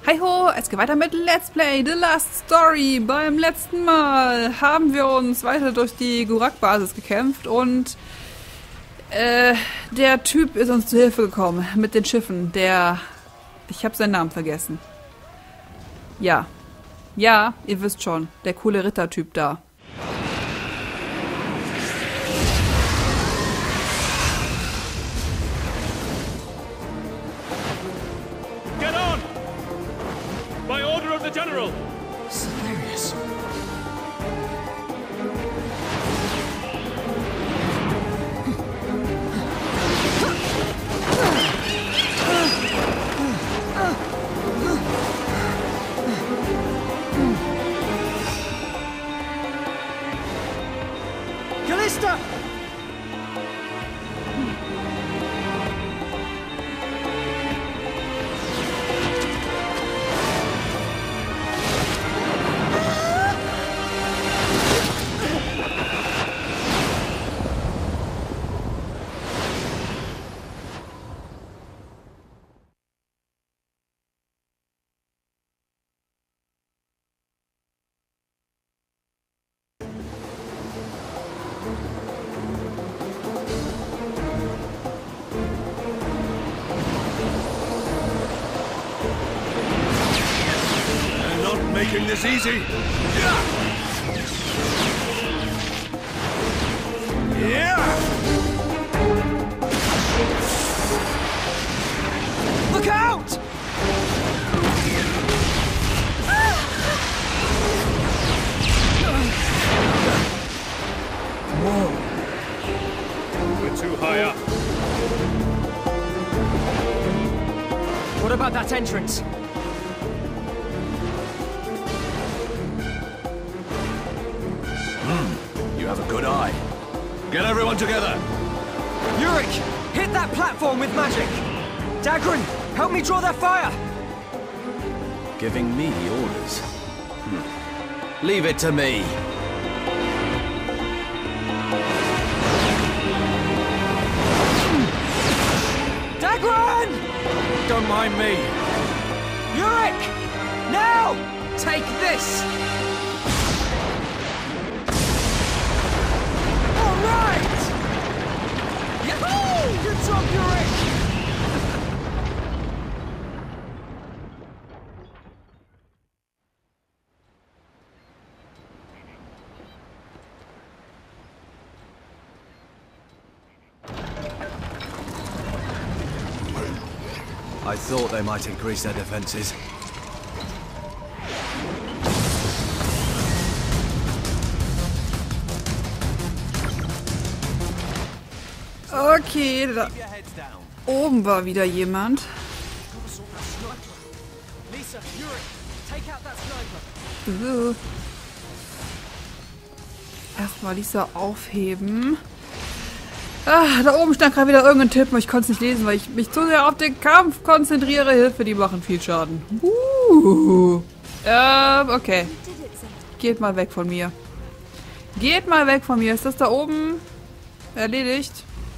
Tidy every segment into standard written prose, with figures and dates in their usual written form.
Hi ho, es geht weiter mit Let's Play The Last Story. Beim letzten Mal haben wir uns weiter durch die Gurak-Basis gekämpft und der Typ ist uns zu Hilfe gekommen mit den Schiffen. Ich habe seinen Namen vergessen. Ja, ihr wisst schon, der coole Rittertyp da. General! Hilarious. Callista! Making this easy. Yeah. Look out! Whoa. We're too high up. What about that entrance? You have a good eye. Get everyone together! Yurik, hit that platform with magic! Dagran, help me draw their fire! Giving me orders? Leave it to me! Dagran! Don't mind me. Yurik! Now! Take this! Good job, Yurik! I thought they might increase their defenses. Okay, da oben war wieder jemand. Erstmal Lisa aufheben. Da oben stand gerade wieder irgendein Tipp, aber ich konnte es nicht lesen, weil ich mich zu sehr auf den Kampf konzentriere. Hilfe, die machen viel Schaden. Okay. Geht mal weg von mir. Geht mal weg von mir. Ist das da oben erledigt?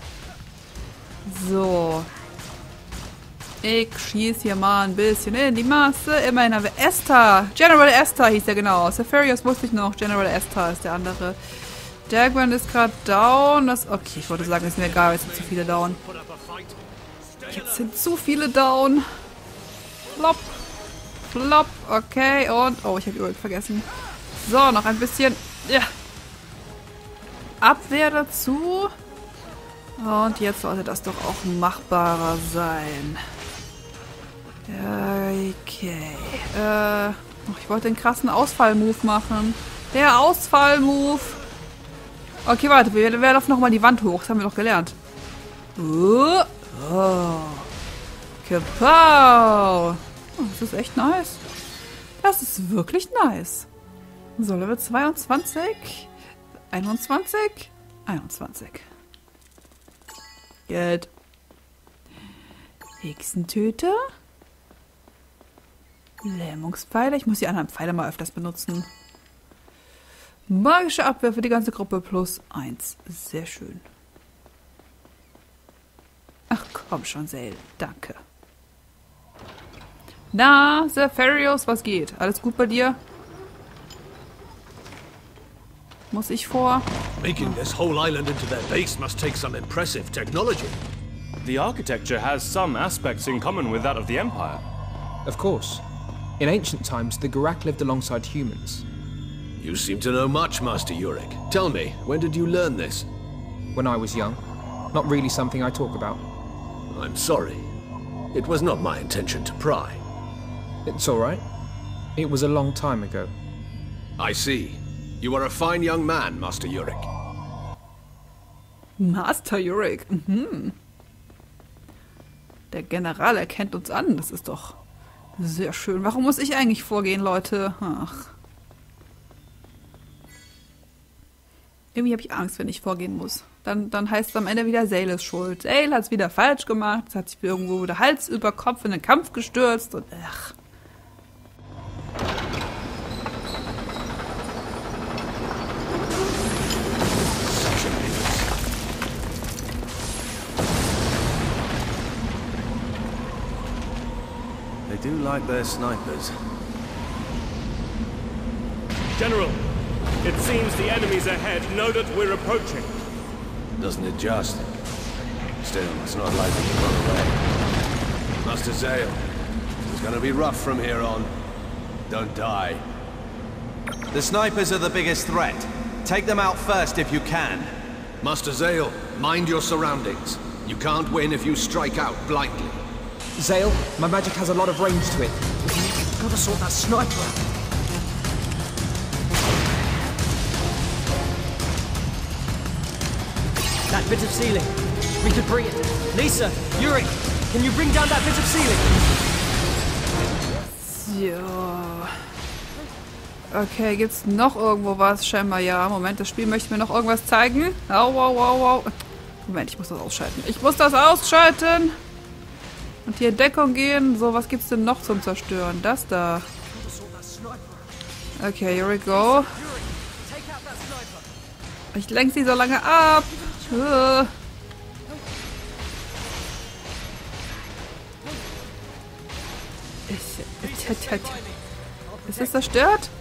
So. Ich schieße hier mal ein bisschen in die Masse. Immerhin haben wir Esther. General Esther hieß er genau. Sefarius wusste ich noch. General Esther ist der andere. Dagran ist gerade down. Okay, ich wollte sagen, ist mir egal, jetzt sind zu viele down. Jetzt sind zu viele down. Flop. Flop. Okay, und... Oh, ich habe Yurik vergessen. So, noch ein bisschen... Ja. Abwehr dazu. Und jetzt sollte das doch auch machbarer sein. Okay. Ich wollte den krassen Ausfall-Move machen. Der Ausfall-Move. Okay, warte. Wir laufen nochmal die Wand hoch. Das haben wir doch gelernt. Oh. Kapau. Oh, das ist echt nice. Das ist wirklich nice. So, Level 22. 21. 21. Gut. Hexentöter. Lähmungspfeile. Ich muss die anderen Pfeile mal öfters benutzen. Magische Abwehr für die ganze Gruppe plus 1. Sehr schön. Ach komm schon, Sale. Danke. Na, Zefarius, was geht? Alles gut bei dir? Muss ich vor? Making this whole island into their base must take some impressive technology. The architecture has some aspects in common with that of the Empire. Of course. In ancient times, the Gurak lived alongside humans. You seem to know much, Master Yurik. Tell me, when did you learn this? When I was young. Not really something I talk about. I'm sorry. It was not my intention to pry. It's alright. It was a long time ago. I see. You are a fine young man, Master Yurik. Master Yurik. Mhm. Der General erkennt uns an. Das ist doch sehr schön. Warum muss ich eigentlich vorgehen, Leute? Ach. Irgendwie habe ich Angst, wenn ich vorgehen muss. Dann heißt es am Ende wieder, Zale ist schuld. Zale hat es wieder falsch gemacht. Es hat sich irgendwo wieder Hals über Kopf in den Kampf gestürzt. Und ach. They do like their snipers. General, it seems the enemies ahead know that we're approaching. Doesn't it just? Still, it's not likely to run away. Master Zale, it's gonna be rough from here on. Don't die. The snipers are the biggest threat. Take them out first if you can. Master Zale, mind your surroundings. You can't win if you strike out blindly. Zale, my magic has a lot of range to it. Gotta sort that sniper out. That bit of ceiling. We could bring it. Lisa, Yurik, can you bring down that bit of ceiling? Ja. Okay, gibt's noch irgendwo was? Scheinbar ja. Moment, das Spiel möchte mir noch irgendwas zeigen. Au, au, au, au. Moment, ich muss das ausschalten. Ich muss das ausschalten! Und hier in Deckung gehen. So, was gibt's denn noch zum Zerstören? Das da. Okay, here we go. Ich lenke sie so lange ab. Ist es zerstört?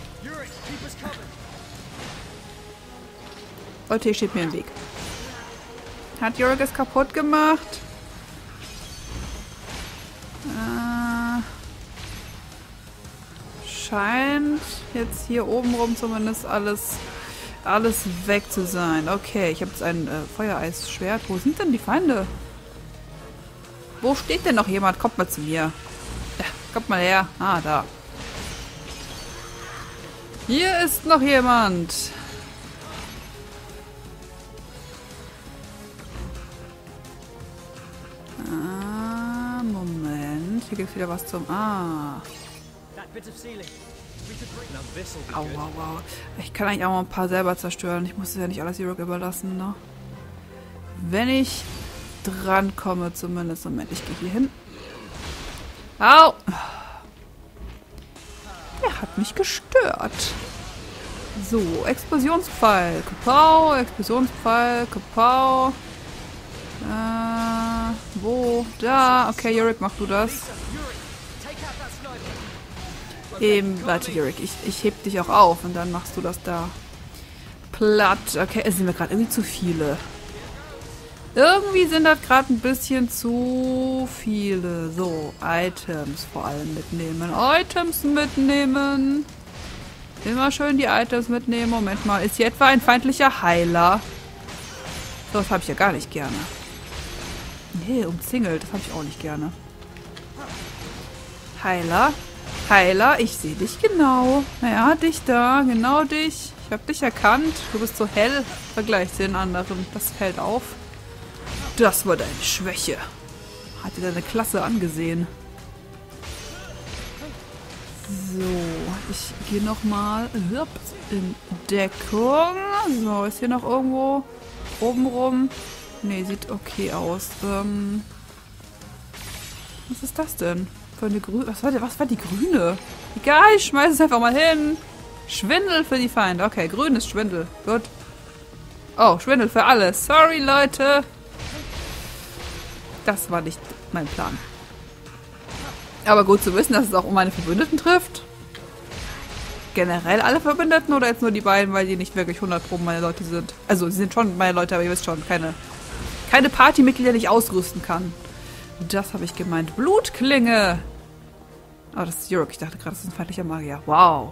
Leute, hier steht mir im Weg. Hat Yurik es kaputt gemacht? Scheint jetzt hier oben rum zumindest alles weg zu sein. Okay, ich habe jetzt ein Feuereisschwert. Wo sind denn die Feinde? Wo steht denn noch jemand? Kommt mal zu mir. Ja, kommt mal her. Ah, da. Hier ist noch jemand. Moment. Hier gibt es wieder was zum... Au, au, au. Ich kann eigentlich auch mal ein paar selber zerstören. Ich muss es ja nicht alles Yurik überlassen, ne? Wenn ich dran komme zumindest. Moment, ich gehe hier hin. Au! Er hat mich gestört. So, Explosionspfeil. Kapau, Explosionspfeil, Kapau. Wo? Da. Okay, Yurik, mach du das. Warte, Yurik, ich heb dich auch auf und dann machst du das da platt. Okay, es sind mir gerade irgendwie zu viele. Irgendwie sind das gerade ein bisschen zu viele. So, Items vor allem mitnehmen. Items mitnehmen. Immer schön die Items mitnehmen. Moment mal, ist hier etwa ein feindlicher Heiler? So, das habe ich ja gar nicht gerne. Nee, umzingelt, das habe ich auch nicht gerne. Heiler. Heiler, ich sehe dich genau. Naja, dich da, genau dich. Ich habe dich erkannt. Du bist so hell im Vergleich zu den anderen. Das fällt auf. Das war deine Schwäche. Hat dir deine Klasse angesehen. So, ich gehe nochmal in Deckung. So, ist hier noch irgendwo oben rum? Ne, sieht okay aus. Was ist das denn? Für eine Grüne. Was war die grüne? Egal, ich schmeiß es einfach mal hin. Schwindel für die Feinde. Okay, grün ist Schwindel. Gut. Oh, Schwindel für alle. Sorry, Leute. Das war nicht mein Plan. Aber gut zu wissen, dass es auch um meine Verbündeten trifft. Generell alle Verbündeten oder jetzt nur die beiden, weil die nicht wirklich 100% meine Leute sind. Also, sie sind schon meine Leute, aber ihr wisst schon, keine Partymitglieder, die ich ausrüsten kann. Das habe ich gemeint. Blutklinge. Oh, das ist Yuruk. Ich dachte gerade, das ist ein feindlicher Magier. Wow.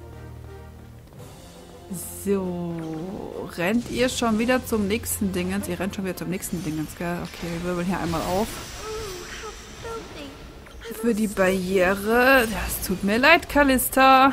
So. Rennt ihr schon wieder zum nächsten Dingens? Ihr rennt schon wieder zum nächsten Dingens, gell? Okay, wir wirbeln hier einmal auf. Für die Barriere. Das tut mir leid, Callista.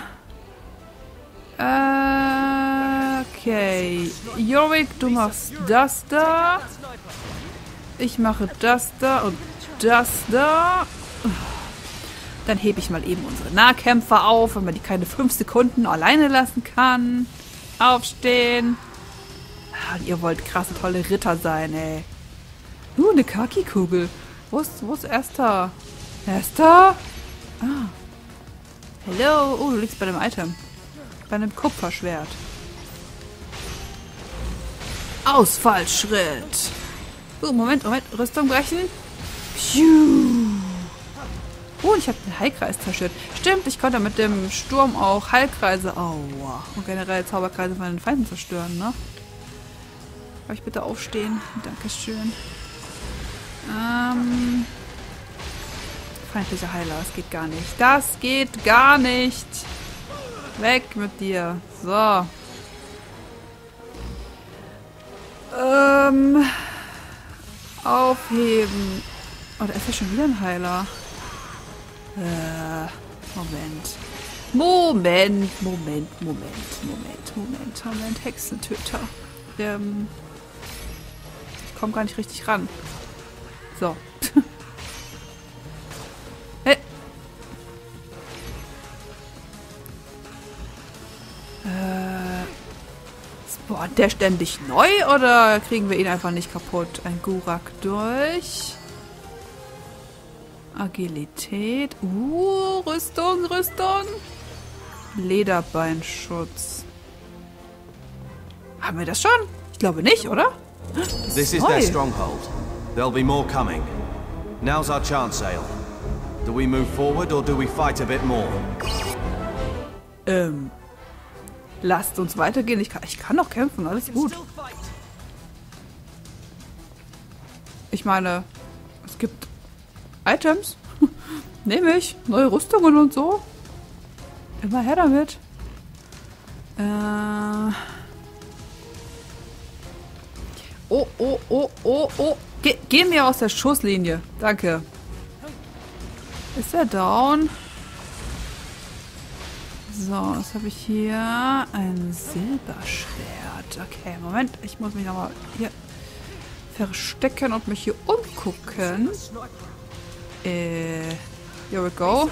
Okay. Yorick, du machst das da. Ich mache das da und das da. Dann hebe ich mal eben unsere Nahkämpfer auf, wenn man die keine 5 Sekunden alleine lassen kann. Aufstehen. Ah, ihr wollt krasse, tolle Ritter sein, ey. Eine Kaki-Kugel. Wo ist Esther? Esther? Ah. Hallo. Oh, du liegst bei dem Item. Bei einem Kupferschwert. Ausfallschritt. Moment. Rüstung brechen. Pfiuh. Oh, ich habe den Heilkreis zerstört. Stimmt, ich konnte mit dem Sturm auch Heilkreise... Aua. Und generell Zauberkreise von den Feinden zerstören, ne? Kann ich bitte aufstehen? Dankeschön. Feindlicher Heiler, das geht gar nicht. Das geht gar nicht. Weg mit dir. So. Aufheben. Oh, da ist ja schon wieder ein Heiler. Moment. Hexentöter. Ich komme gar nicht richtig ran. So. Hey. Spawnt der ständig neu oder kriegen wir ihn einfach nicht kaputt? Ein Gurak durch. Agilität. Rüstung. Lederbeinschutz. Haben wir das schon? Ich glaube nicht, oder? This is their stronghold. There'll be more coming. Now's our chance, Zale. Do we move forward or do we fight a bit more? Lasst uns weitergehen. Ich kann noch kämpfen, alles gut. Ich meine, es gibt Items. Nehme ich. Neue Rüstungen und so. Immer her damit. Oh. Geh mir aus der Schusslinie. Danke. Ist er down? So, was habe ich hier? Ein Silberschwert. Okay, Moment. Ich muss mich nochmal hier verstecken und mich hier umgucken. Here we go.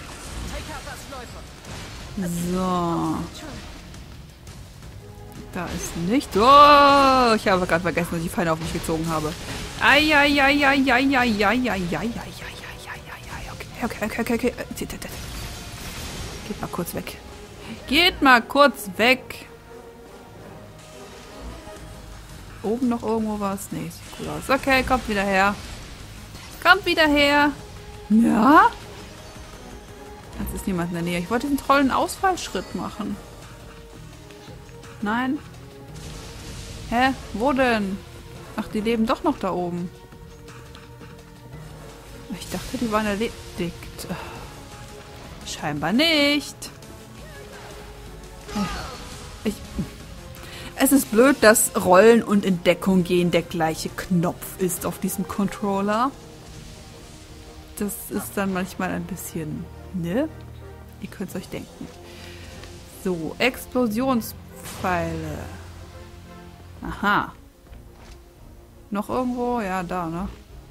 So. Da ist nicht. Oh, ich habe gerade vergessen, dass ich Feinde auf mich gezogen habe. Okay. Geht mal kurz weg. Oben noch irgendwo was? Nee, sieht cool aus. Okay, kommt wieder her. Ja? Jetzt ist niemand in der Nähe. Ich wollte diesen tollen Ausfallschritt machen. Nein? Hä? Wo denn? Ach, die leben doch noch da oben. Ich dachte, die waren erledigt. Scheinbar nicht. Es ist blöd, dass Rollen und in Deckung gehen der gleiche Knopf ist auf diesem Controller. Das ist dann manchmal ein bisschen, ne? Ihr könnt es euch denken. So, Explosionspfeile. Aha. Noch irgendwo? Ja, da, ne?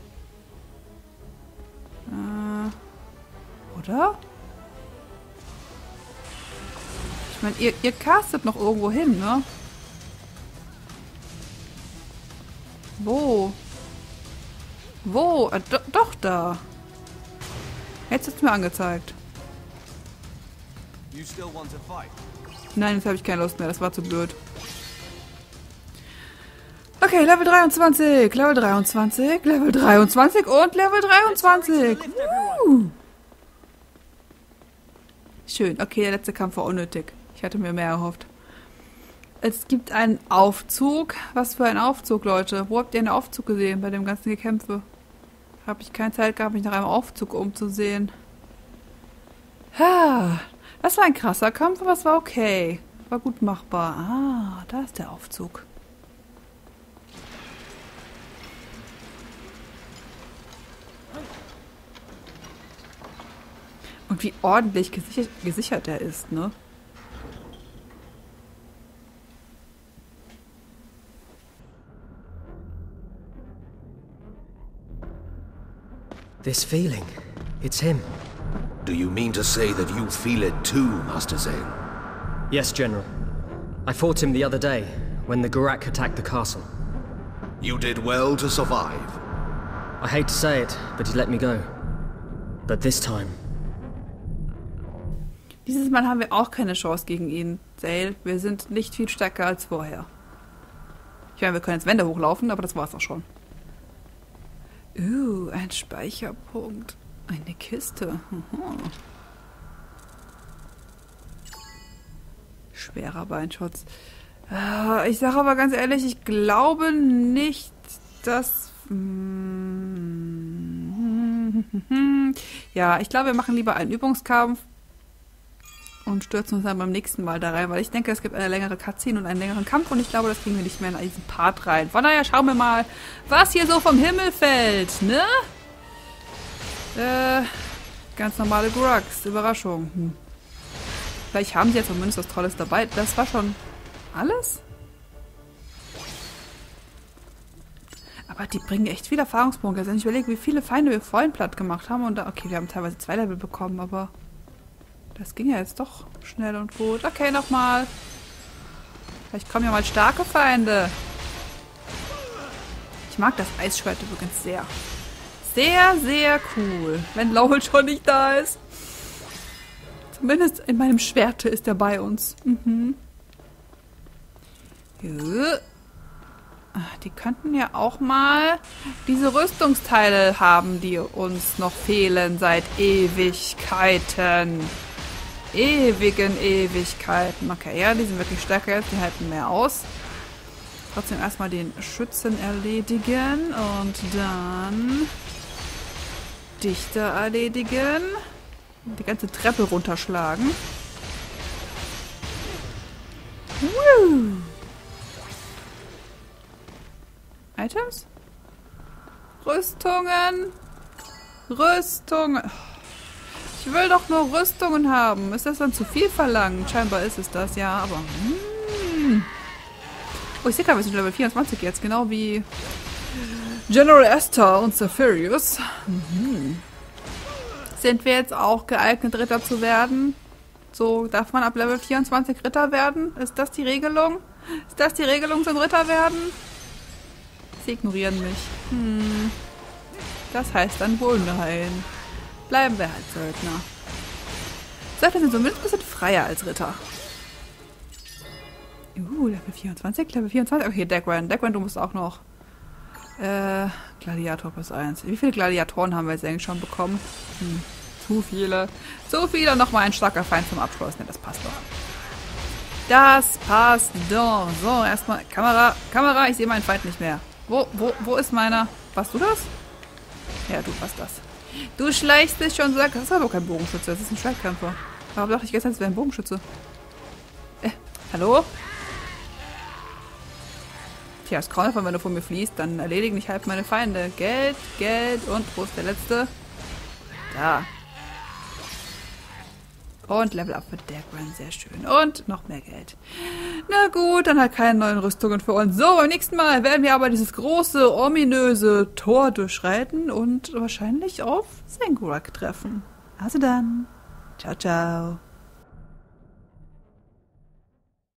Oder? Ich meine, ihr castet noch irgendwo hin, ne? Wo? Doch da. Jetzt ist es mir angezeigt. Nein, jetzt habe ich keine Lust mehr. Das war zu blöd. Okay, Level 23 und Level 23. Schön. Okay, der letzte Kampf war unnötig. Ich hatte mir mehr erhofft. Es gibt einen Aufzug. Was für ein Aufzug, Leute? Wo habt ihr einen Aufzug gesehen bei dem ganzen Gekämpfe? Habe ich keine Zeit gehabt, mich nach einem Aufzug umzusehen. Das war ein krasser Kampf, aber es war okay. War gut machbar. Ah, da ist der Aufzug. Und wie ordentlich gesichert er ist, ne? This feeling, it's him. Do you mean to say that you feel it too, Master Zale? Yes, General. I fought him the other day, when the Gurak attacked the castle. You did well to survive. I hate to say it, but he let me go. But this time... Dieses Mal haben wir auch keine Chance gegen ihn, Zale. Wir sind nicht viel stärker als vorher. Ich meine, wir können jetzt Wände hochlaufen, aber das war's auch schon. Ein Speicherpunkt. Eine Kiste. Schwerer Beinschutz. Ich sage aber ganz ehrlich, ich glaube nicht, dass... Ja, ich glaube, wir machen lieber einen Übungskampf und stürzen uns dann beim nächsten Mal da rein, weil ich denke, es gibt eine längere Cutscene und einen längeren Kampf und ich glaube, das kriegen wir nicht mehr in diesen Part rein. Von daher schauen wir mal, was hier so vom Himmel fällt, ne? Ganz normale Grugs. Überraschung. Vielleicht haben sie jetzt zumindest was Tolles dabei. Das war schon alles? Aber die bringen echt viele Erfahrungspunkte. Also wenn ich überlege, wie viele Feinde wir vorhin platt gemacht haben und da... Okay, wir haben teilweise 2 Level bekommen, aber... Das ging ja jetzt doch schnell und gut. Okay, nochmal. Vielleicht kommen ja mal starke Feinde. Ich mag das Eisschwert übrigens sehr. Sehr, sehr cool. Wenn Lowell schon nicht da ist. Zumindest in meinem Schwerte ist er bei uns. Die könnten ja auch mal diese Rüstungsteile haben, die uns noch fehlen seit Ewigkeiten. Ewigen Ewigkeiten. Okay, ja, die sind wirklich stärker jetzt. Die halten mehr aus. Trotzdem erstmal den Schützen erledigen. Und dann... Dichter erledigen. Die ganze Treppe runterschlagen. Woo! Items? Rüstungen. Rüstungen. Ich will doch nur Rüstungen haben. Ist das dann zu viel verlangt? Scheinbar ist es das, ja, aber... Oh, ich sehe gerade, wir sind Level 24 jetzt. Genau wie General Esther und Zephyrius. Sind wir jetzt auch geeignet, Ritter zu werden? So, darf man ab Level 24 Ritter werden? Ist das die Regelung? Ist das die Regelung zum Ritter werden? Sie ignorieren mich. Das heißt dann wohl nein. Bleiben wir halt Söldner. Söldner sind zumindest ein bisschen freier als Ritter. Level 24, Level 24. Okay, Dagran. Dagran, du musst auch noch. Gladiator plus 1. Wie viele Gladiatoren haben wir jetzt eigentlich schon bekommen? Zu viele. Zu viele. Nochmal ein starker Feind zum Abschluss. Ne, das passt doch. Das passt doch. So, erstmal Kamera. Kamera, ich sehe meinen Feind nicht mehr. Wo ist meiner? Warst du das? Ja, du warst das. Du schleichst dich schon, das ist aber kein Bogenschütze, das ist ein Schwertkämpfer. Warum dachte ich gestern, es wäre ein Bogenschütze? Hallo? Tja, ist grauenvoll, wenn du von mir fließt, dann erledigen dich halt meine Feinde. Geld, Geld und wo ist der letzte? Da. Und Level Up für Dagran, sehr schön. Und noch mehr Geld. Na gut, dann halt keine neuen Rüstungen für uns. So, beim nächsten Mal werden wir aber dieses große, ominöse Tor durchschreiten und wahrscheinlich auf Sengurak treffen. Also dann. Ciao, ciao.